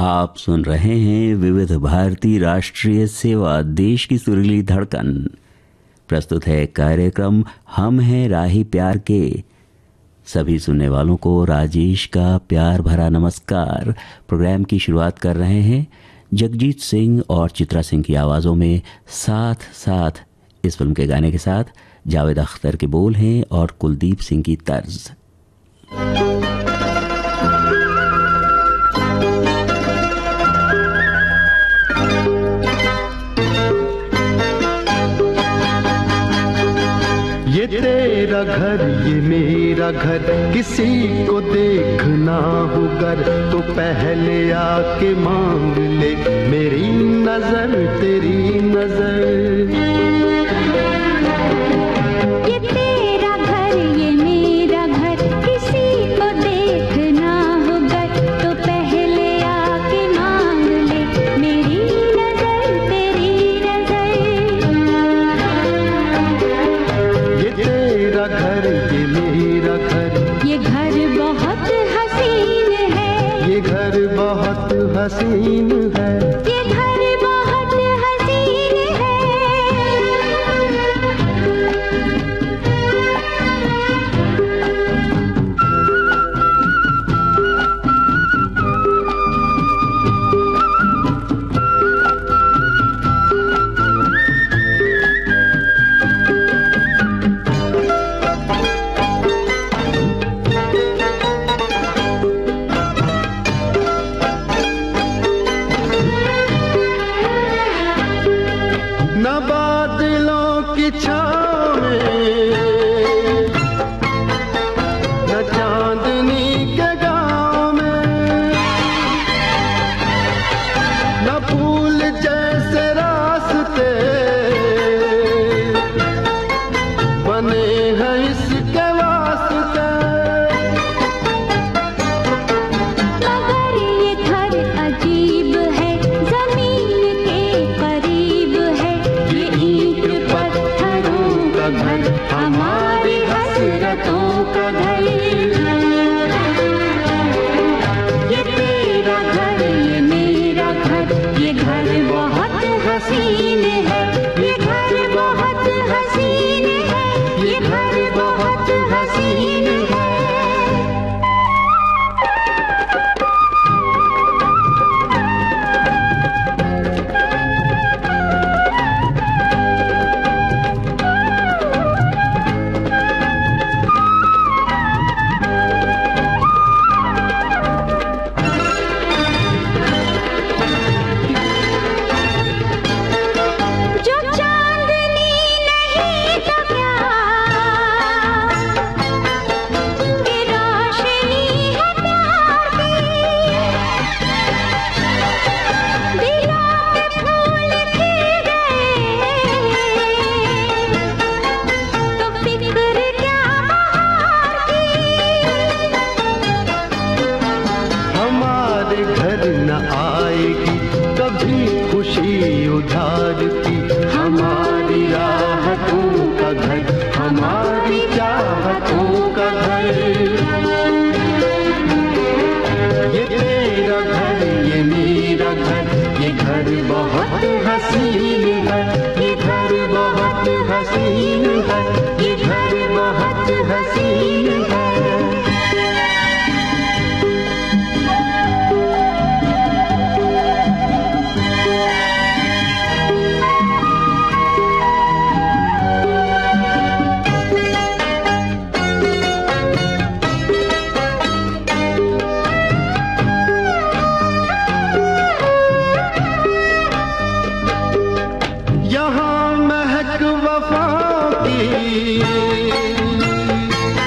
आप सुन रहे हैं विविध भारती राष्ट्रीय सेवा, देश की सुरीली धड़कन। प्रस्तुत है कार्यक्रम हम हैं राही प्यार के। सभी सुनने वालों को राजेश का प्यार भरा नमस्कार। प्रोग्राम की शुरुआत कर रहे हैं जगजीत सिंह और चित्रा सिंह की आवाज़ों में साथ साथ इस फिल्म के गाने के साथ जावेद अख्तर के बोल हैं और कुलदीप सिंह की तर्ज। ये तेरा घर ये मेरा घर, किसी को देखना हो गर तो पहले आके मांग ले मेरी नजर तेरी नजर। ये तेरा घर ये मेरा घर, किसी को देखना हो गर तो पहले आके मांग ले मेरी नजर तेरी नजर। तेरा घर ये मेरा घर, ये घर बहुत हसीन है, ये घर बहुत हसीन है, ये घर बहुत हसीन है। न बादलों की छाँव में, न चांदनी के गाँव में, न फूल जैसे रास्ते बने हैं इसके वास्ते। मगर ये घर अजीब है, जमीन के करीब है, ये ईंट पत्थरों का घर, हमारी हसरतों का घर। ये तेरा घर ये मेरा घर, ये घर बहुत हसीन है, ये घर बहुत हसीन है, ये घर बहुत हसीन है। जो चांदनी नहीं तो क्या, ये रोशनी है प्यार की। दिलों पे फूल खिल गए तो फिक्र क्या बहार की। हमारे घर न आएगी कभी खुशी उधार की, हमारी राहतों का घर, हमारी चाहतों का घर। ये तेरा घर ये मेरा घर, ये घर बहुत हसीन है, ये घर बहुत हसीन है, ये घर बहुत हसीन है। यहाँ महक वफा की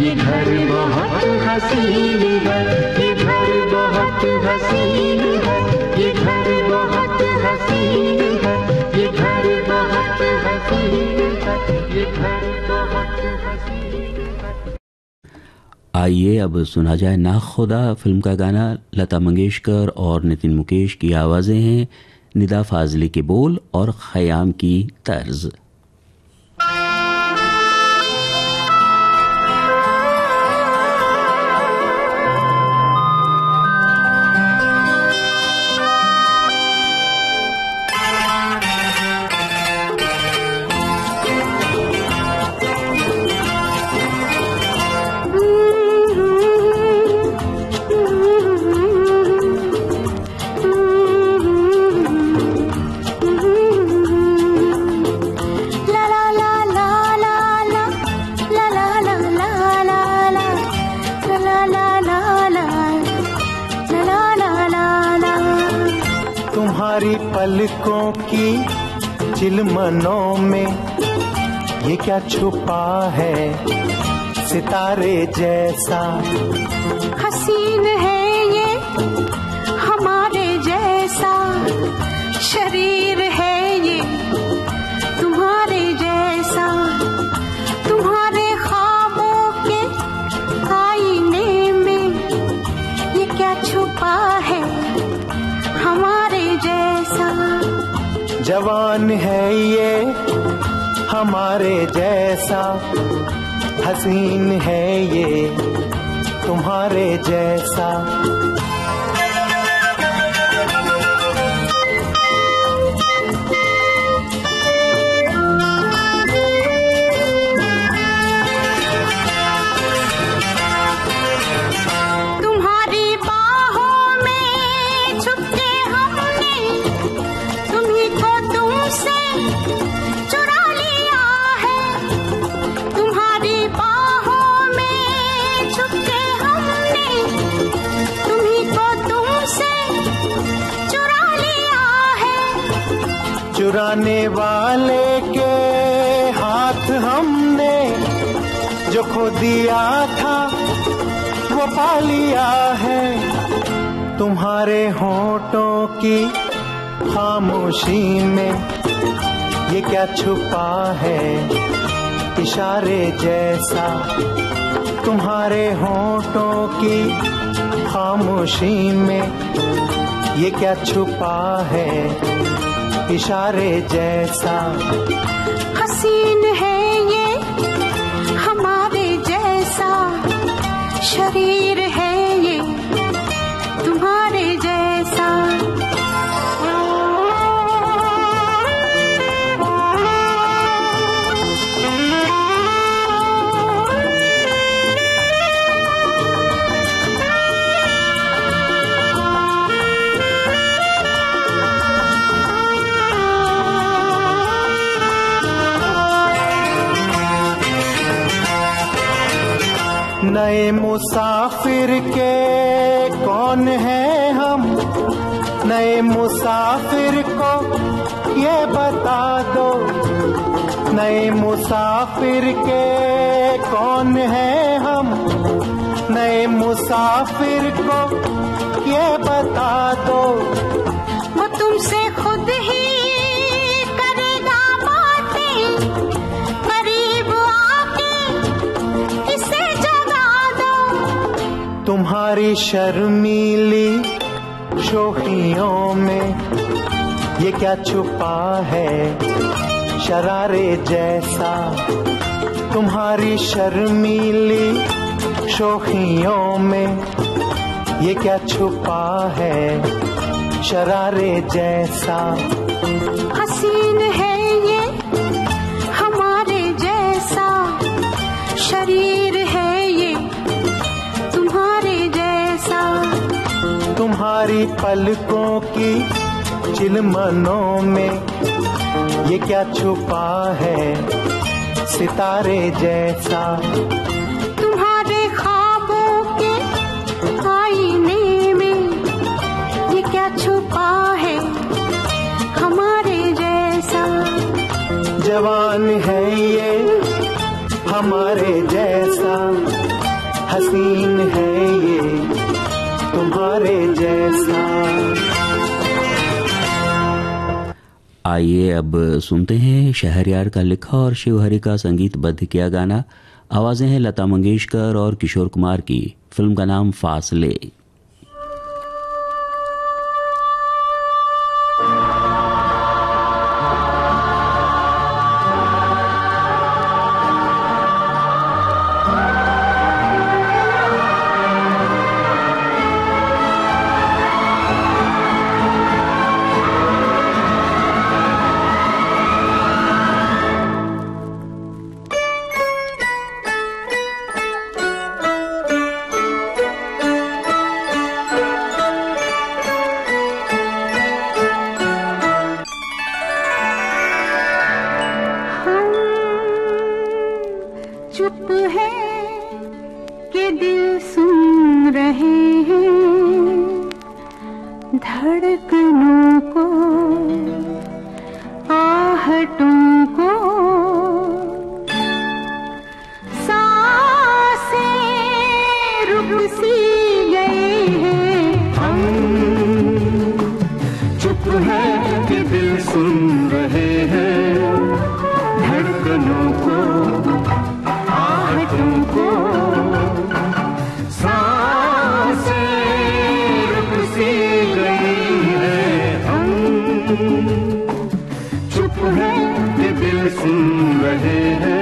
ये घर बहुत हसीन है, ये घर बहुत हसीन है, ये घर बहुत हसीन है, ये घर बहुत हसीन है, ये घर बहुत हसीन है। आइए अब सुना जाए ना खुदा फिल्म का गाना। लता मंगेशकर और नितिन मुकेश की आवाज़ें हैं, निदा फाजली के बोल और खयाम की तर्ज। तुम्हारी पलकों की चिलमनों में ये क्या छुपा है सितारे जैसा। हसीन है ये हमारे जैसा, शरीर है ये तुम्हारे जैसा। तुम्हारे ख्वाबों के आईने में ये क्या छुपा है हमारे जैसा। जवान है ये हमारे जैसा, हसीन है ये तुम्हारे जैसा। चुराने वाले के हाथ हमने जो खो दिया था वो पा लिया है। तुम्हारे होठों की खामोशी में ये क्या छुपा है इशारे जैसा। तुम्हारे होठों की खामोशी में ये क्या छुपा है इशारे जैसा। हसीन है ये हमारे जैसा, शरीर है ये तुम्हारे जैसा। नए मुसाफिर के कौन हैं हम, नए मुसाफिर को ये बता दो। नए मुसाफिर के कौन हैं हम, नए मुसाफिर को ये बता दो। वो तुमसे खुद ही करेगा बातें, करीब आके इसे जगा दो। तुम्हारी शर्मीली शोखियों में ये क्या छुपा है शरारे जैसा। तुम्हारी शर्मीली शोखियों में ये क्या छुपा है शरारे जैसा। हसीन है ये हमारे जैसा, शरीर है ये तुम्हारे जैसा। तुम्हारी पलकों की चिलमनों में ये क्या छुपा है सितारे जैसा। तुम्हारे ख्वाबों के आईने में ये क्या छुपा है हमारे जैसा। जवान है ये हमारे जैसा, हसीन है ये तुम्हारे जैसा। आइए अब सुनते हैं शहरयार का लिखा और शिवहरि का संगीतबद्ध किया गाना। आवाजें हैं लता मंगेशकर और किशोर कुमार की। फिल्म का नाम फासले। चुप है कि दिल सुन रहे हैं धड़कनों को, आहटों को, सांसें रुक सी गए हैं। हम चुप है कि दिल सुन रहे हैं धड़कनों को, आहटों को, सांसें रुक सी गई है। हम चुप है कि दिल सुन रहे हैं।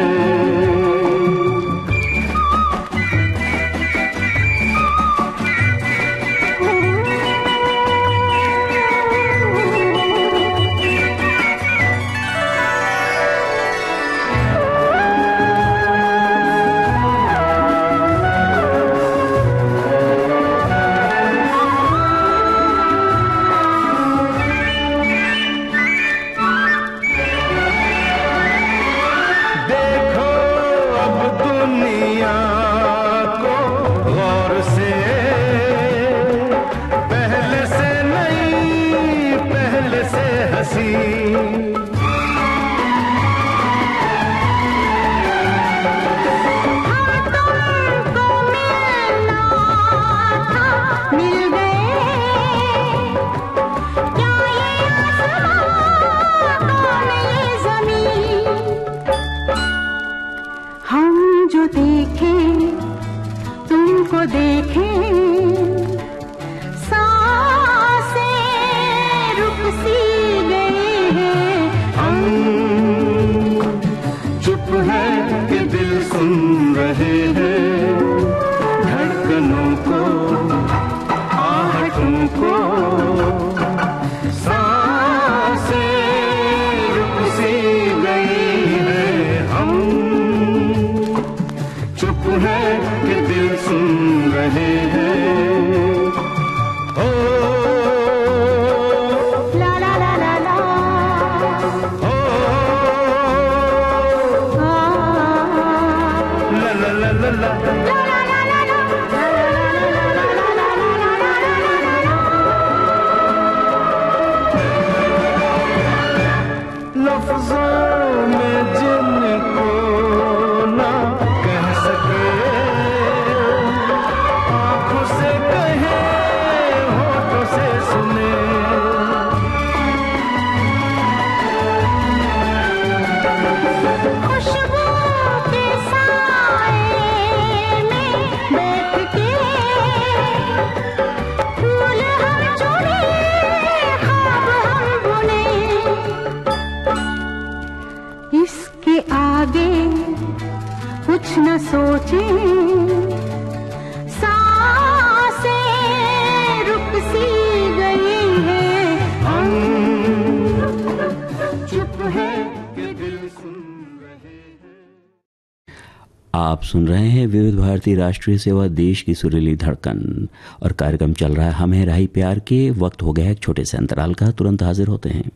आप सुन रहे हैं विविध भारती राष्ट्रीय सेवा देश की सुरीली धड़कन और कार्यक्रम चल रहा है हम हैं राही प्यार के। वक्त हो गया एक छोटे से अंतराल का, तुरंत हाजिर होते हैं।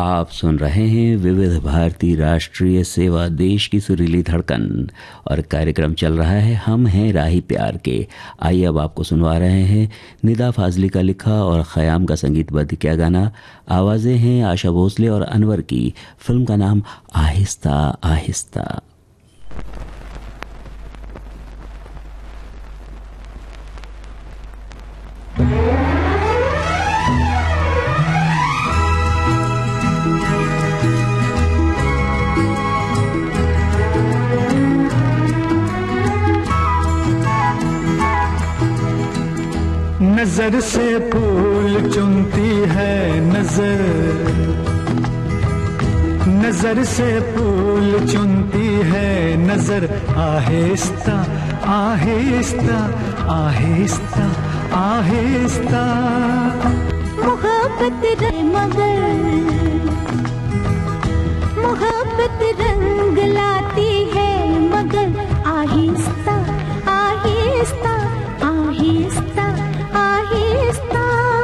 आप सुन रहे हैं विविध भारती राष्ट्रीय सेवा, देश की सुरीली धड़कन, और कार्यक्रम चल रहा है हम हैं राही प्यार के। आइए अब आपको सुनवा रहे हैं निदा फाजली का लिखा और ख़याम का संगीतबद्ध किया गाना। आवाज़ें हैं आशा भोसले और अनवर की। फिल्म का नाम आहिस्ता आहिस्ता। नजर से फूल चुनती है नजर, नजर से फूल चुनती है नजर, आहिस्ता आहिस्ता आहिस्ता आहिस्ता। मोहब्बत मगर मोहब्बत रंग लाती है मगर, आहिस्ता आहिस्ता आहिस्ता आहिस्ता।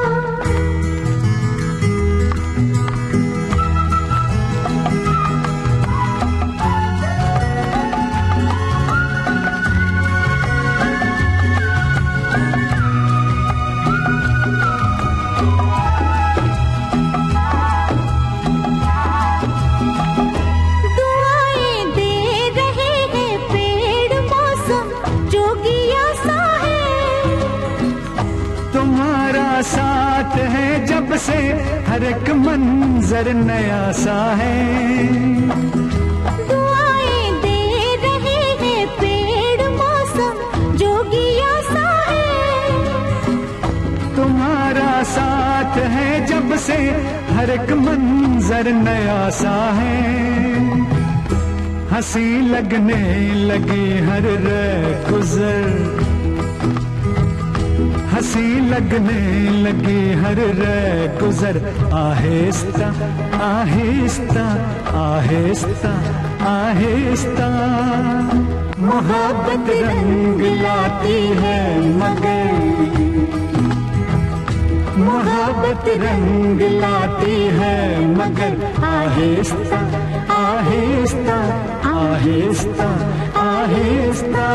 साथ है जब से हर एक मंजर नया सा है, दुआएं दे रहे हैं पेड़ मौसम जोगिया सा है। तुम्हारा साथ है जब से हर एक मंजर नया सा है, हंसी लगने लगी हर गुजर, हंसी लगने लगी हर गुजर, आहिस्ता आहिस्ता आहिस्ता आहिस्ता। मोहब्बत रंग लाती है मगर, मोहब्बत रंग लाती है मगर, आहिस्ता आहिस्ता आहिस्ता आहिस्ता।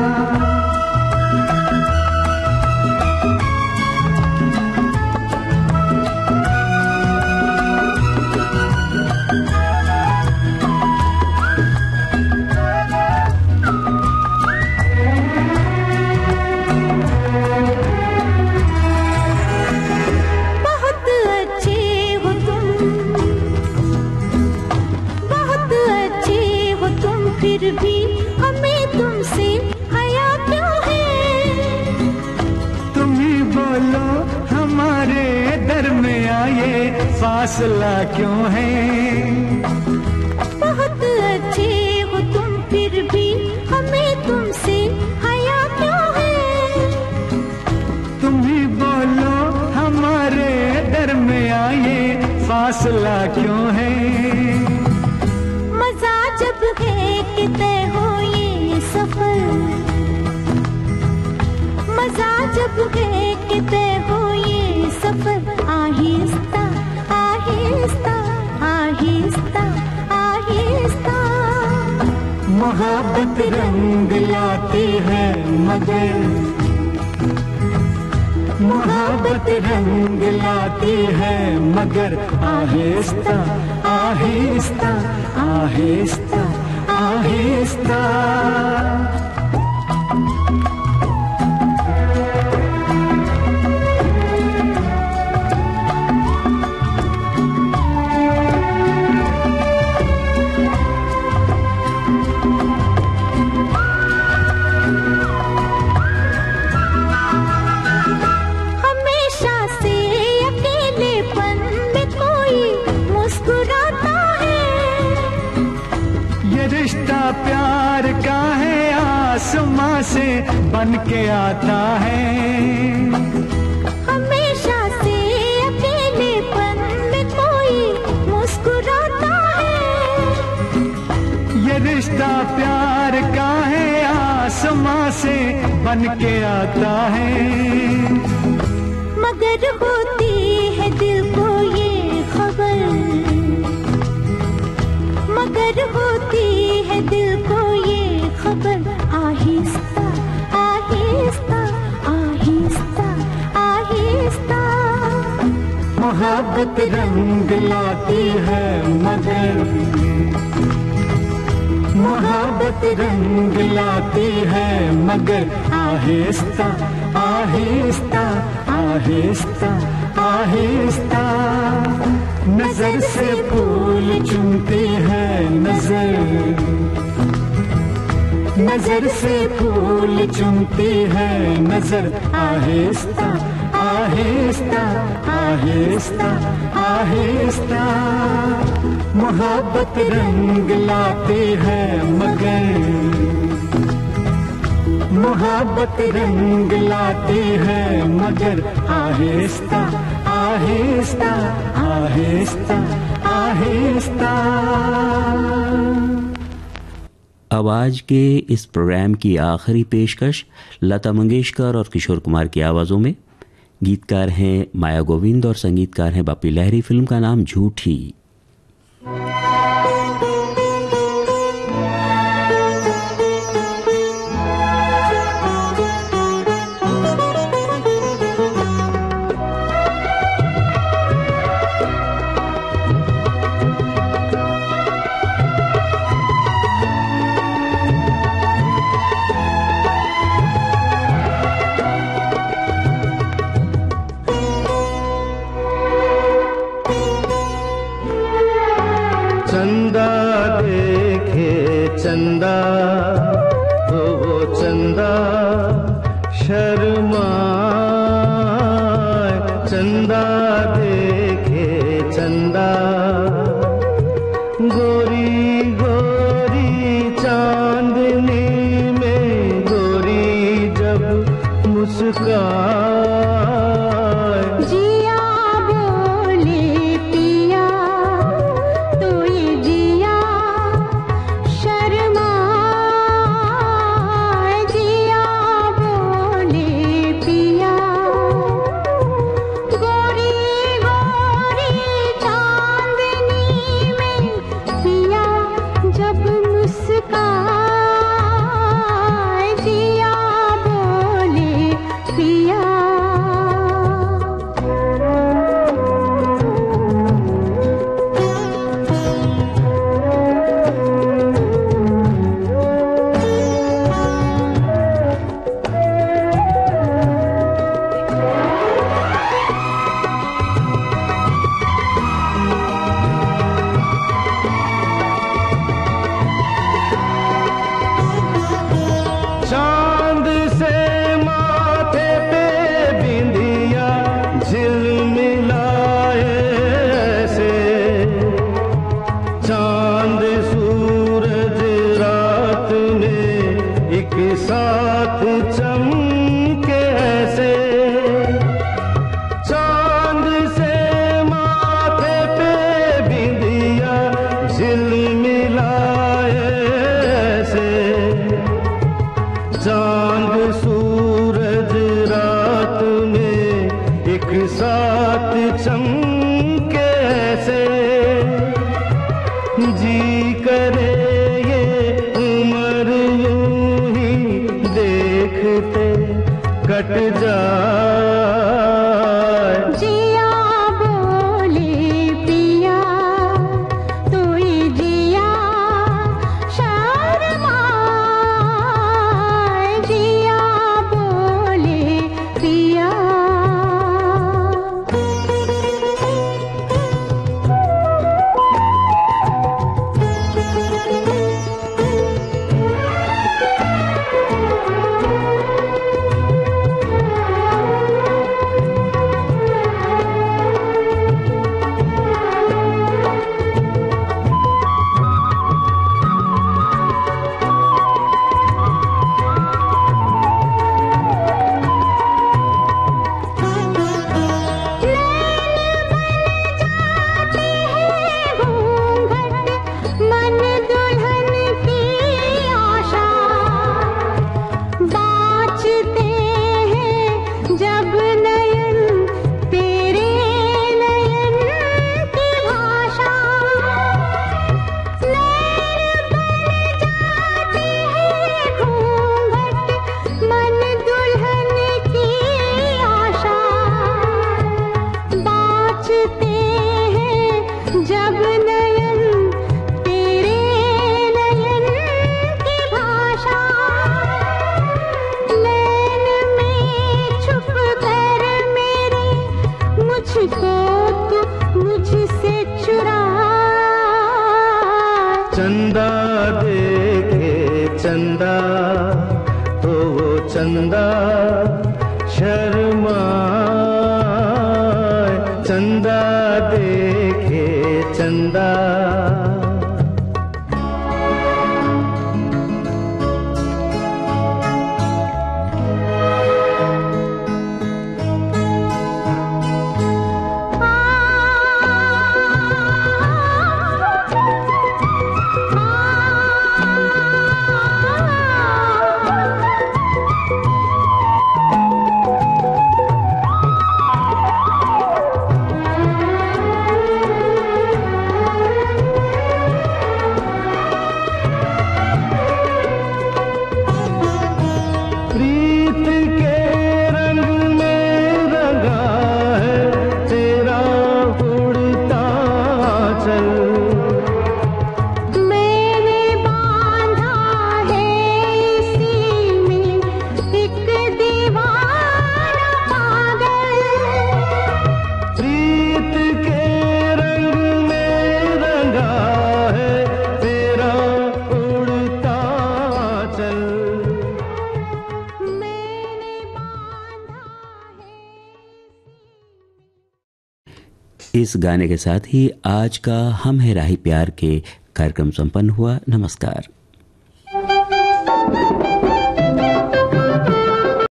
फिर भी हमें तुमसे हया क्यों है? तुम ही बोलो हमारे दरमियां ये फासला क्यों है? बहुत अच्छे हो तुम फिर भी हमें तुमसे हया क्यों है? तुम ही बोलो हमारे दरमियां ये फासला क्यों है? मजा जब है कि तय हो ये सफर, मजा जब है कि तय हो ये सफर, आहिस्ता आहिस्ता आहिस्ता आहिस्ता। मोहब्बत रंग लाती है मगर, मोहब्बत रंग लाती है मगर, आहिस्ता आहिस्ता आहिस्ता आहिस्ता। हमेशा से अकेलेपन में कोई मुस्कुराता है, ये रिश्ता प्यार का है आसमां से बन के आता है। हमेशा से अकेलेपन में कोई मुस्कुराता है, ये रिश्ता प्यार का है आसमां से बन के आता है। मगर होती है दिल को ये खबर, मोहब्बत रंग लाती है मगर मोहब्बत रंग लाती है मगर आहिस्ता आहिस्ता आहिस्ता आहिस्ता नजर से फूल चुनती है नजर से फूल चुनती है नजर आहिस्ता आहिस्ता आहिस्ता आहिस्ता मोहब्बत रंग लाती है मगर मोहब्बत रंग लाती है मगर आहिस्ता आहिस्ता आहिस्ता आहिस्ता। अब आज के इस प्रोग्राम की आखिरी पेशकश लता मंगेशकर और किशोर कुमार की आवाज़ों में। गीतकार हैं माया गोविंद और संगीतकार हैं बापी लहरी। फिल्म का नाम झूठी। चंदा देखे चंदा तो वो चंदा शर्माए। चंदा देखे चंदा गोरी गोरी चांदनी में गोरी जब मुस्काए। जिया बोले पिया तो ये जिया शर्माए। जिया बोले पिया गोरी गोरी चांदनी में पिया जब मुस्काए। जिया बोले पिया। चांद से माथे पे बिंदिया झिलमिलाए ऐसे। चांद सूरज रात में एक साथ चमके ऐसे। चांद से माथे पे बिंदिया झिलमिलाए ऐसे। चांद सूरज रात में एक साथ चमके ऐसे। जी करे ये उम्र यूं ही देखते कट जाए। जिया बोले पिया तो ये जिया शर्माए। जिया बोले पिया। जब नयन तेरे नयन की भाषा नैन में छुप कर मेरे मुझको तू मुझसे चुरा। चंदा देखे चंदा तो वो चंदा शर्माए, चंदा देखे चंदा। प्रीत के रंग में रंगा है तेरा उड़ता चल, मैंने बांधा है इसी में एक दीवाना पागल। प्रीत के रंग में रंगा है तेरा उड़ता चल। इस गाने के साथ ही आज का हम है राही प्यार के कार्यक्रम संपन्न हुआ। नमस्कार।